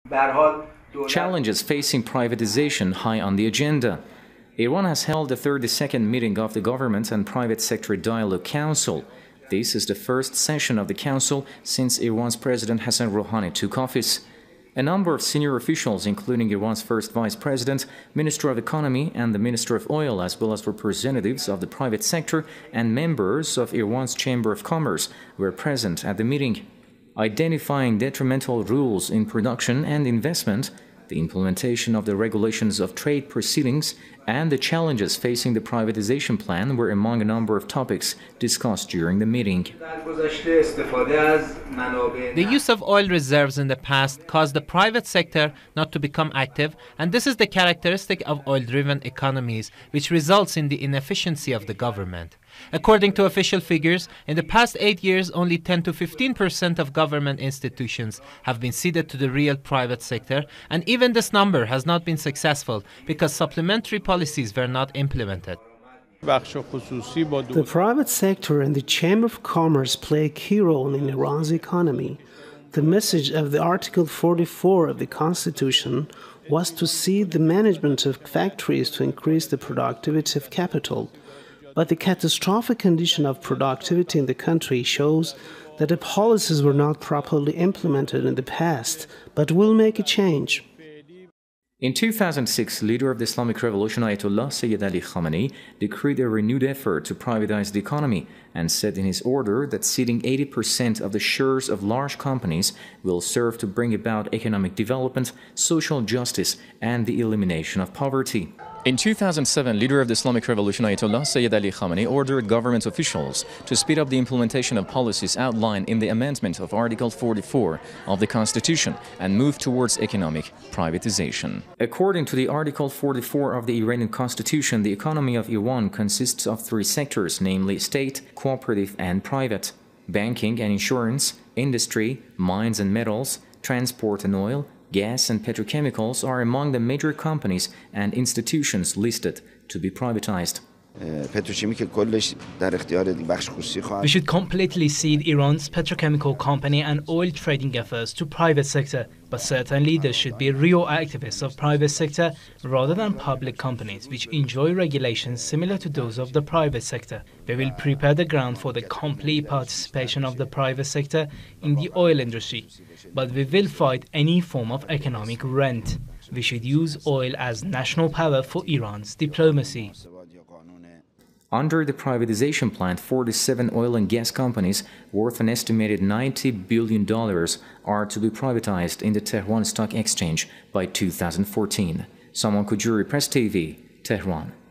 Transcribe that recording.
Challenges facing privatization high on the agenda. Iran has held the 32nd meeting of the Government and Private Sector Dialogue Council. This is the first session of the council since Iran's President Hassan Rouhani took office. A number of senior officials, including Iran's first vice president, Minister of Economy, and the Minister of Oil, as well as representatives of the private sector and members of Iran's Chamber of Commerce, were present at the meeting. Identifying detrimental rules in production and investment, the implementation of the regulations of trade proceedings, and the challenges facing the privatization plan were among a number of topics discussed during the meeting. The use of oil reserves in the past caused the private sector not to become active, and this is the characteristic of oil-driven economies, which results in the inefficiency of the government. According to official figures, in the past 8 years, only 10 to 15% of government institutions have been ceded to the real private sector, and even this number has not been successful because supplementary policies were not implemented. The private sector and the Chamber of Commerce play a key role in Iran's economy. The message of the Article 44 of the Constitution was to cede the management of factories to increase the productivity of capital. But the catastrophic condition of productivity in the country shows that the policies were not properly implemented in the past, but will make a change. In 2006, leader of the Islamic Revolution Ayatollah Sayyid Ali Khamenei decreed a renewed effort to privatize the economy and said in his order that ceding 80% of the shares of large companies will serve to bring about economic development, social justice, and the elimination of poverty. In 2007, leader of the Islamic Revolution Ayatollah Sayyid Ali Khamenei ordered government officials to speed up the implementation of policies outlined in the amendment of Article 44 of the Constitution and move towards economic privatization. According to the Article 44 of the Iranian Constitution, the economy of Iran consists of three sectors, namely state, cooperative, and private: banking and insurance, industry, mines and metals, transport and oil, gas and petrochemicals are among the major companies and institutions listed to be privatized. We should completely cede Iran's petrochemical company and oil trading efforts to private sector, but certain leaders should be real activists of private sector rather than public companies which enjoy regulations similar to those of the private sector. We will prepare the ground for the complete participation of the private sector in the oil industry, but we will fight any form of economic rent. We should use oil as national power for Iran's diplomacy. Under the privatization plan, 47 oil and gas companies worth an estimated $90 billion are to be privatized in the Tehran Stock Exchange by 2014. Saman Kujuri, Press TV, Tehran.